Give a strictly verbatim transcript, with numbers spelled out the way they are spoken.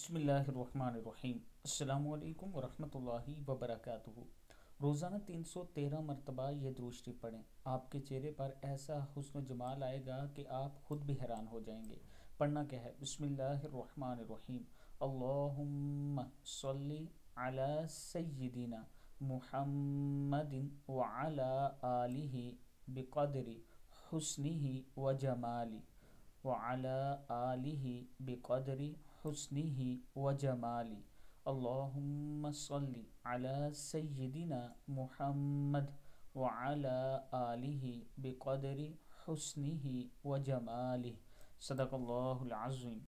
बिस्मिल्लाहिर्रहमानिर्रहीम। अस्सलामुअलैकुम वरहमतुल्लाहि वबरकातुहू। रोज़ाना तीन सौ तेरह मरतबा ये दुरूद शरीफ पढ़ें। आपके चेहरे पर ऐसा हुस्न जमाल आएगा कि आप खुद भी हैरान हो जाएंगे। पढ़ना क्या है? बिस्मिल्लाहिर्रहमानिर्रहीम। अल्लाहुम्मा सल्ली अला सय्यिदिना मुहम्मदिन व अला आलिहि बिक़दरि हुस्निही व जमाली व अला आलिहि बिक़दरि हुस्निही व जमाली। अल्लाहुम्मा सल्ली अला सय्यिदिना मुहम्मद व अला आलिहि बिक़दरि हुस्निही व जमालिह। सदक़ल्लाहुल अज़ीम।